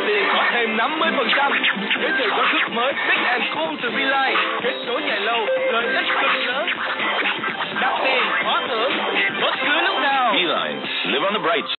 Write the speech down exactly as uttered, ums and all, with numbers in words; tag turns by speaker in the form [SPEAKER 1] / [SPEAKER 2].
[SPEAKER 1] liền có thêm năm mươi phần trăm. Giới thiệu gói cước mới Big and Cool từ Beeline, kết số dài lâu, lợi ích cực lớn. Đặt tiền, hóa thưởng, bất cứ lúc nào.
[SPEAKER 2] Beeline, live on the bright